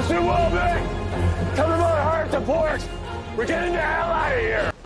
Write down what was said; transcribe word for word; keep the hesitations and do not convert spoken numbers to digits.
Mister Wilbeck! Tell them our heart to port! We're getting the hell out of here!